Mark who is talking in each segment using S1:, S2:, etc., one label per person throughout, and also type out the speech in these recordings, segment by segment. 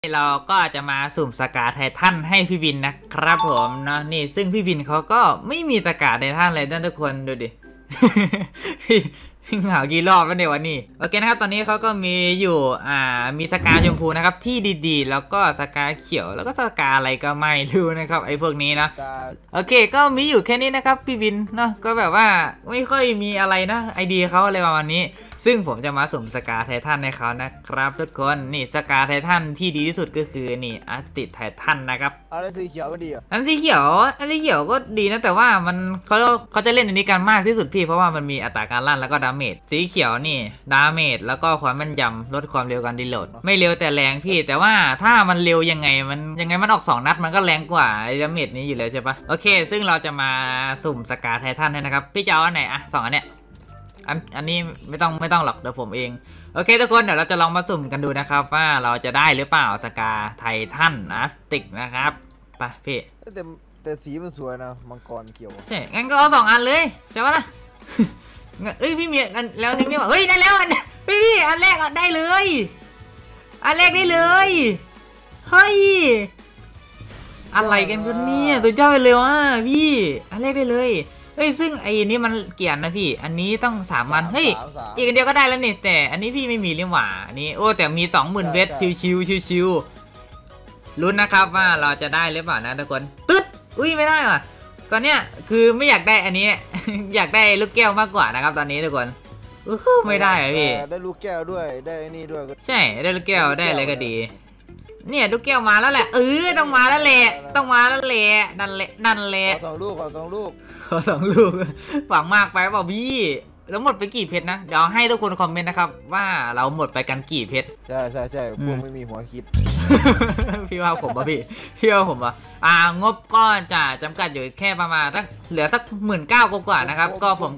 S1: เราก็จะมาสุ่มสกาไททันให้พี่วินนะครับผมเนาะนี่ซึ่งพี่วินเขาก็ไม่มีสกาไททันเลยทุกคนดูดิ พี่เหงากี่รอบแล้วเนี่ยวันนี้โอเคนะครับตอนนี้เขาก็มีอยู่มีสกาชมพูนะครับที่ดีๆแล้วก็สกาเขียวแล้วก็สกาอะไรก็ไม่รู้นะครับไอ้พวกนี้นะโอเคก็มีอยู่แค่นี้นะครับพี่วินเนาะก็แบบว่าไม่ค่อยมีอะไรนะไอเดียเขาอะไรประมาณนี้ซึ่งผมจะมาสุ่มสกาไททันให้เขานะครับทุกคนนี่สกาไททันที่ดีที่สุดก็คือนี่อาร์ติไททันนะครับ
S2: อะไรสีเขียวก็ดีอ่ะ
S1: อันสีเขียวก็ดีนะแต่ว่ามันเขาจะเล่นอันนี้กันมากที่สุดพี่เพราะว่ามันมีอัตราการลั่นแล้วก็ดาเมจสีเขียวนี่ดาเมจแล้วก็ความแม่นยำลดความเร็วการรีโหลดไม่เร็วแต่แรงพี่แต่ว่าถ้ามันเร็วยังไงมันออก2นัดมันก็แรงกว่าดาเมจนี้อยู่แล้วใช่ปะโอเคซึ่งเราจะมาสุ่มสกาไททันให้นะครับพี่จะเอาอันไหนอะ2อันเนี้ยอันนี้ไม่ต้องหรอกเดี๋ยวผมเองโอเคทุกคนเดี๋ยวเราจะลองมาสุ่มกันดูนะครับว่าเราจะได้หรือเปล่าสกาไททันอาร์ติกนะครับไปพี่
S2: แต่สีมันสวยนะมังกรเขียว
S1: ใช่งั้นก็เอา2อันเลยใช่ปะล่ะเอ้ยพี่มีอันแล้วนึงนี่ว่าเฮ้ยได้แล้วอันพี่อันแรกได้เลยอันแรกได้เลยเฮ้ยอะไรกันคนนี้สุดยอดไปเลยว่ะพี่อันแรกได้เลยเฮ้ยซึ่งไอ้นี้มันเกี่ยนนะพี่อันนี้ต้อง3 วันเฮ้ยอีกอันเดียวก็ได้แล้วนี่แต่อันนี้พี่ไม่มีเลี่ยมหว่าอันนี้โอ้แต่มี 20,000 เวทชิวลุ้นนะครับว่าเราจะได้หรือเปล่านะทุกคนตึ๊ดอุ้ยไม่ได้ว่ะตอนเนี้ยคือไม่อยากได้อันนี้ อยากได้ลูกแก้วมากกว่านะครับตอนนี้ทุกคนไม่ได้อะพี่
S2: ได้ลูกแก้วด้วยได้นี่ด้วย
S1: ใช่ได้ลูกแก้วได้อะไรก็ดีเนี่ยลูกแก้วมาแล้วแหละต้องมาแล้วแหละนั่นแหละ
S2: ขอ2 ลูกขอ2 ลูก
S1: หวังมากไปเปล่าพี่แล้วหมดไปกี่เพชรนะเดี๋ยวให้ทุกคนคอมเมนต์นะครับว่าเราหมดไปกันกี่เพชร
S2: ใช่พวกไม่มีหัวคิด
S1: พี่ว่าผมป่ะพี่ว่าผมป่ะงบก็จะจำกัดอยู่แค่ประมาณเหลือสัก19,000กว่านะครับก็ผม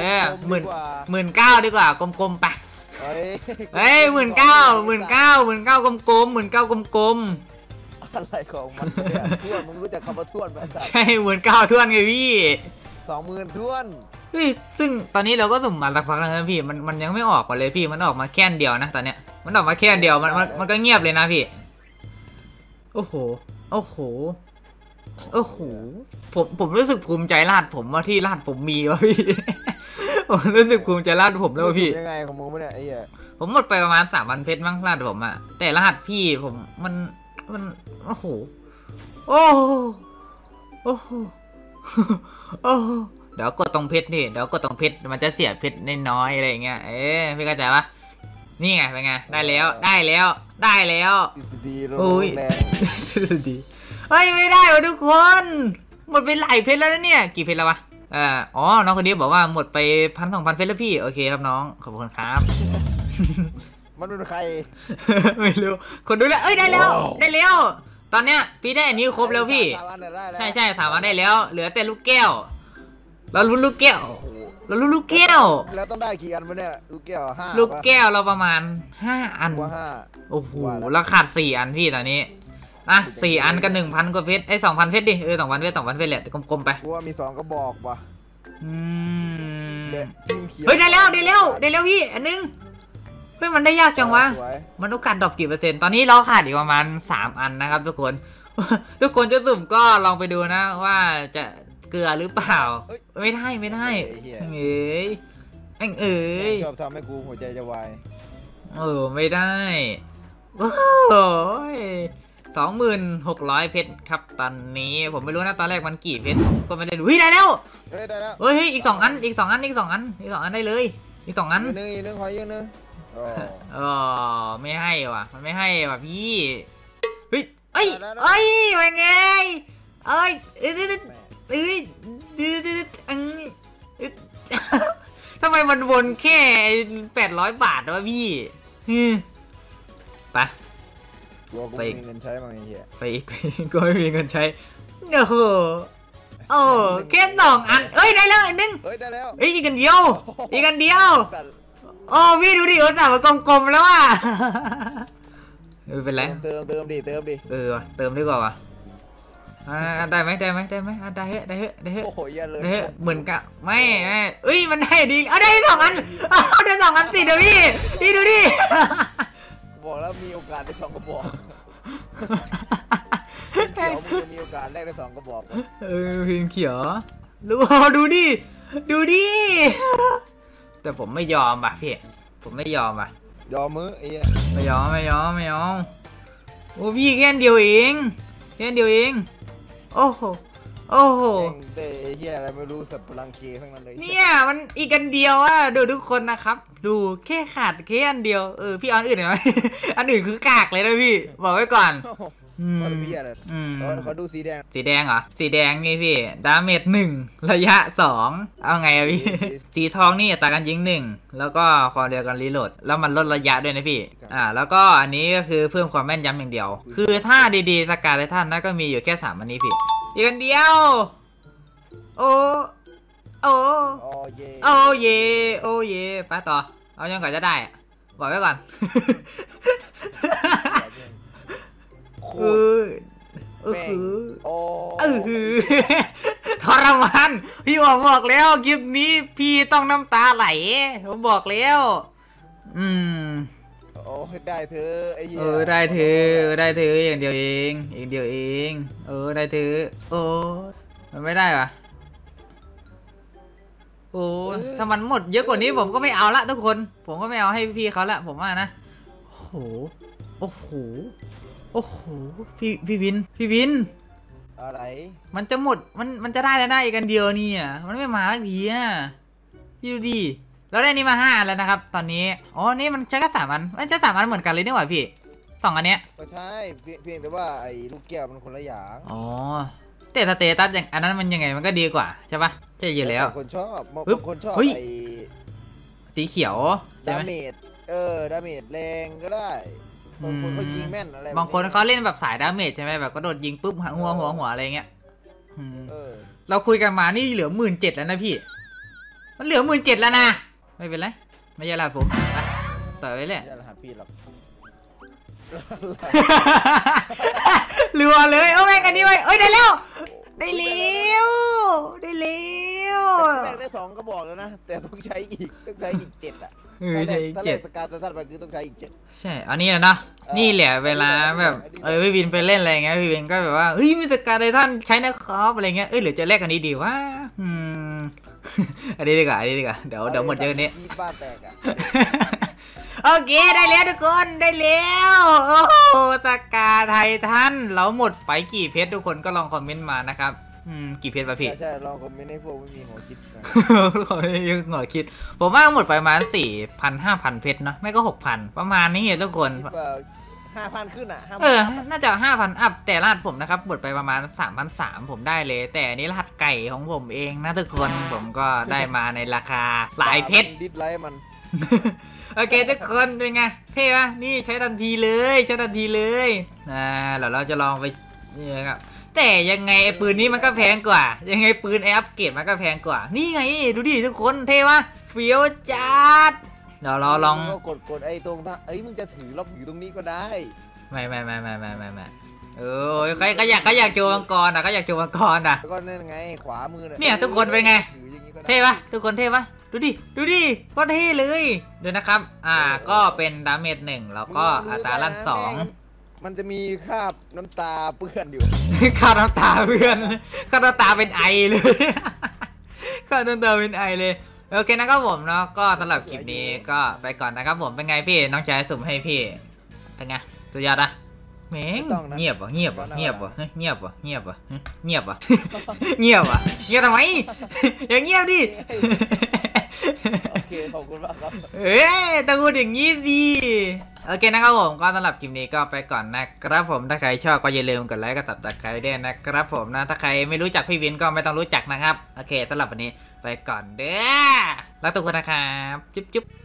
S1: 19,000ดีกว่ากลมๆไปเฮ้ย19,000กลม
S2: อะไรของมันท่วนมึงรู้จักคำว่าท่วนไหม
S1: ใช่19,000ท่วนไงพี่
S2: 20,000ท่วน
S1: เฮ้ยซึ่งตอนนี้เราก็สุ่มมาสักพักแล้วนะพี่มันยังไม่ออกมาเลยพี่มันออกมาแค่เดียวนะตอนเนี้ยมันออกมาแค่เดียวมันก็เงียบเลยนะพี่โอ้โหผมรู้สึกภูมิใจลาดผมว่าที่ลาดผมมีวะพี่ ผมรู้สึกภูมิใจลาดผมแล้วพี่
S2: ยังไงของมึงเนี่ยไอ้เหี้ย
S1: ผมหมดไปประมาณ3,000 เพชรมั้งลาดผมอะแต่รหัสพี่ผมมันโอ้โหเดี๋ยวกดตรงเพชรนี่มันจะเสียเพชรน้อยอะไรอย่างเงี้ยพี่เข้าใจปะนี่ไงเป็นไงได้แล้ว
S2: โอ้ย
S1: ดีเฮ้ยไม่ได้วะทุกคนหมดไปหลายเพชรแล้วนะเนี่ยกี่เพชรแล้ววะอ๋อน้องคนนี้บอกว่าหมดไป1,000-2,000 เพชรแล้วพี่โอเคครับน้องขอบคุณครับ
S2: มันเป็นใคร
S1: ไม่รู้คนดูแล้วได้แล้วตอนเนี้ยพี่ได้อันนี้ครบแล้วพี่ใช่3 วันได้แล้วเหลือแต่ลูกแก้วเราลุ้นลูกแก้ว
S2: แล้วต้องได้กี่อันวะเนี่ยลูกแก้
S1: วเราประมาณ5 อันโอ้โหเราขาด4 อันพี่ตอนนี้4 อันกัน 1,000 กว่าเพชร2,000 เพชรดิ2,000 เพชรแหละกลมๆไป
S2: กูว่ามี2กระบอกว่ะ
S1: เฮ้ยได้แล้วพี่อันนึงเฮ้ยมันได้ยากจังวะมันโอกาสดรอปกี่%ตอนนี้เราขาดอีกประมาณ3 อันนะครับทุกคนจะสุ่มก็ลองไปดูนะว่าจะเกลือหรือเปล่าไม่ได้
S2: ชอบทำให้กูหัวใจจะวาย
S1: ไม่ได้โอ้ย2,600 เพชรครับตอนนี้ผมไม่รู้นะตอนแรกมันกี่เพชรก็ไม่ได้ดูได้แล้วเฮ้ยอีก2 อันได้เลยอีก2 อัน
S2: นึงขอยืนนึง
S1: ไม่ให้ว่ะมันไม่ให้ว่ะพี่เฮ้ยเป็นไงทำไมมันวนแค่800 บาทวะพี่
S2: ไปมีเงินใช้มาไงเหี้ย
S1: ไปอีกก็ไม่มีเงินใช้แค่2 อันได้แล้วอันนึง
S2: ได้แล้ว
S1: อีกอันเดียวพี่ดูดิแต่มันกลมๆแล้วอ่ะไม่เป็นไร
S2: เติมดิ
S1: เติมดีกว่าวะได้ไหมได้เหอะ
S2: โอ้โหยันเลย
S1: เหมือนกับไม่มันได้ดีได้2 อันได้2 อันติดเลยพี่ดูดิ
S2: บอกแล้วมีโอกาสได้2 กระบอกเขียวมึงจะมีโอกาสแรกได้2 กระบอก
S1: พิมพ์เขียวดูดิดูดิแต่ผมไม่ยอมป่ะพี่ผมไม่ยอมป่ะ
S2: ยอมมือไอ้
S1: ไม่ยอมโอ้พี่แค่เดียวเองโอ้โห
S2: เตะเฮียอะไรไม่รู้สับพลังเกทั้งนั้นเลย
S1: เนี่ยมันอีกอันเดียวอ่ะดูทุกคนนะครับดูแค่ขาดแค่อันเดียวพี่เอาอันอื่นหน่อยไหมอันอื่นคือกากเลยนะพี่บอกไว้ก่อน
S2: พี่อะไรเขาดูสีแดง
S1: เหรอสีแดงนี่พี่ดาเมจ1ระยะ2เอาไงอะพี่สีทองนี่อัตราการยิง1แล้วก็ความเร็วการรีโหลดแล้วมันลดระยะด้วยนะพี่แล้วก็อันนี้ก็คือเพิ่มความแม่นยำอย่างเดียวคือถ้าดีๆสกาไททันนะก็มีอยู่แค่3อันนี้พี่อีกอันเดียวโอ้เย่ไปต่อเอายังก่อนจะได้บอกไว้ก่อนทรมานพี่บอกแล้วคลิปนี้พี่ต้องน้ำตาไหลผมบอกแล้ว
S2: ได้เธอไอ้เหี้ย
S1: ได้เธออย่างเดียวเองได้เธอมันไม่ได้ปะถ้ามันหมดเยอะกว่านี้ผมก็ไม่เอาละทุกคนผมก็ไม่เอาให้พี่เขาละผมว่านะโอ้โหพี่วิน
S2: อะไร
S1: มันจะหมดมันจะได้แล้วนะอีกกันเดียวนี่อ่ะมันไม่มาสักทีอ่ะพี่ดูดิแล้วได้นี่มา5แล้วนะครับตอนนี้นี่มันใช้แค่3 อันมันใช้3 อันเหมือนกันเลยนี่หว่าพี่2 อันเนี้ย
S2: ก็ใช่เพียงแต่ว่าไอ้ลูกแก้วมันคนละอย่าง
S1: แต่สเตตัสอย่างอันนั้นมันยังไงมันก็ดีกว่าใช่ปะใช่อยู่แล้ว
S2: คนชอบไอ้
S1: สีเขียว
S2: ดาเมจดาเมจแรงก็ได้บางคนก็ยิงแม่นอะไร
S1: บางคนเขาเล่นแบบสายดาเมจใช่ไหมแบบก็โดดยิงปุ๊บหัวอะไรเงี้ยเราคุยกันมานี่เหลือ17,000แล้วนะพี่มันเหลือ17,000แล้วนะไม่เป็นไรไม่ใช่รหัสผมต่อไปเลย
S2: รหัสพี่หรอก
S1: รัวเลยแม่งกันนี่ไว้ได้แล้วได้
S2: ได้2 กระบอกแล้วนะแต่ต้องใช้อีก7อ่ะถ้าเลขสกาตัดไปคือต้องใช้อีก7
S1: ใช่อันนี้นะนี่แหละเวลาแบบพี่วินไปเล่นอะไรเงี้ยพี่วินก็แบบว่ามีสกาไททันใช้นะครับอะไรเงี้ยหรือจะแลกอันนี้ดีวะอันนี้ดีกว่าเดี๋ยวหมดเยอะนี้
S2: บ้าแตกอ่ะ
S1: โอเคได้แล้วทุกคนได้แล้วโอ้โหสกาไททันเราหมดไปกี่เพชรทุกคนก็ลองคอมเมนต์มานะครับกี่เพชรป่ะพี่
S2: ใช่ลองคอมเมนต์ให้พวกไม่มีหัวคิด
S1: ขอไม่มีหัวคิดผมว่าหมดไปประมาณ 4,000-5,000 เพชรเนาะไม่ก็ 6,000 ประมาณนี้ทุกคน
S2: 5,000 ขึ้นอ่ะ
S1: น่าจะ 5,000 อัพแต่รหัสผมนะครับหมดไปประมาณ 3,300 ผมได้เลยแต่อันนี้รหัสไก่ของผมเองนะทุกคนผมก็ได้มาในราคาหลายเพชร
S2: ดิสไลท์มัน
S1: โอเคทุกคนเป็นไงเท่ปะนี่ใช้ทันทีเลยเราจะลองไปนี่ครับแต่ยังไงปืนนี้มันก็แพงกว่ายังไงปืนอัปเกรดมันก็แพงกว่านี่ไงดูดิทุกคนเท่ปะเฟี้ยวจัดเดี๋ยวเราลอง
S2: กดไอ้ตรงมึงจะถือล็อกอยู่ตรงนี้ก็ได้
S1: ไม่ก็อยากโจมังกรก็อยากโจมังกร
S2: ก็นั่นไงขวามือ
S1: เนี่ยทุกคนเป็นไงเท่ปะทุกคนเท่ปะดูดิก็เท่เลยเดี๋ยวนะครับก็เป็นดาเมจ1แล้วก็อัตราลั่น2
S2: มันจะมีคราบน้ำตาเปื้อนอยู่
S1: คราบน้ำตาเปื้อนคราบน้ำตาเป็นไอเลยคราบน้ำตาเป็นไอเลยโอเคนะครับผมเนาะก็สำหรับคลิปนี้ก็ไปก่อนนะครับผมเป็นไงพี่น้องชายสุ่มให้พี่เป็นไงสุดยอดอะแม่งเงียบเงียบทำไมอย่างเงียบดิ
S2: โอเคขอบคุณมากครับ
S1: ต้องพูดอย่างนี้ดิโอเคนะครับผมก็สำหรับคลิปนี้ก็ไปก่อนนะครับผมถ้าใครชอบก็อย่าลืมกดไลค์กดติดตามด้วยนะครับผมนะถ้าใครไม่รู้จักพี่วินก็ไม่ต้องรู้จักนะครับโอเคสำหรับวันนี้ไปก่อนเด้อรักทุกคนนะครับจุ๊บ